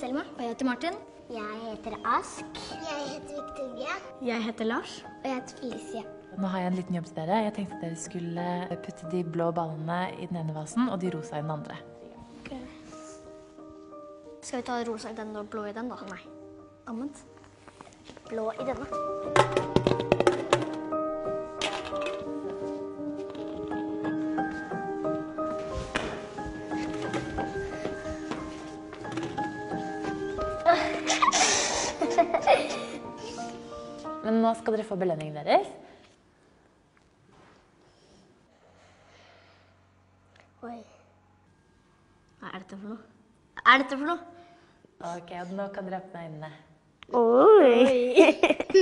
Selma. Og jeg heter Martin. Jeg heter Ask. Jeg heter Victoria. Jeg heter Lars. Og jeg heter Felicia. Nå har jeg en liten jobb til dere. Jeg tenkte at dere skulle putte de blå ballene i den ene vasen og de rosa i den andre. Okay. Skal vi ta rosa i den og blå i den, da? Nei. Annet. Blå i denne. Men nå skal dere få belønningen deres. Oi. Hva er dette for noe? Hva er dette for noe? Ok, og nå kan dere åpne øynene. Oi!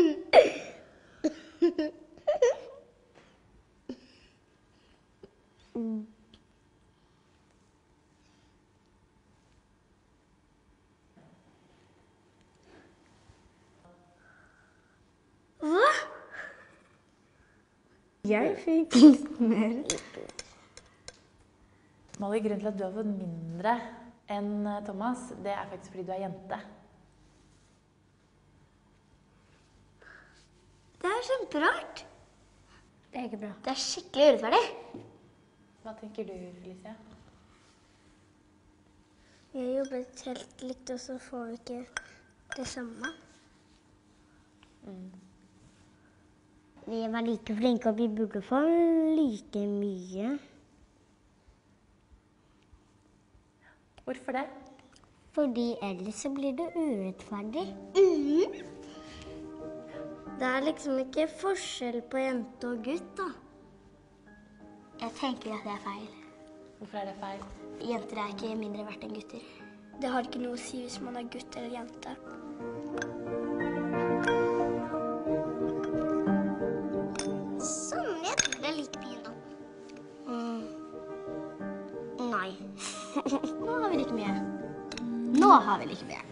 Hva? Jeg fikk litt mer. Molly, grunnen til at du har fått mindre enn Thomas, det er faktisk fordi du er jente. Det er kjemperart. Det er ikke bra. Det er skikkelig urettferdig. Hva tenker du, Felicia? Vi har jobbet helt likt, og så får vi ikke det samme. Vi var like flinke, og vi burde få like mye. Hvorfor det? Fordi ellers så blir det urettferdig. Det er liksom ikke forskjell på jente og gutt, da. Jeg tenker at det er feil. Hvorfor er det feil? Jenter er ikke mindre verdt enn gutter. Det har ikke noe å si hvis man er gutt eller jente. Sånn, jeg tror det er like mye nå. Nei. Nå har vi like mye. Nå har vi like mye.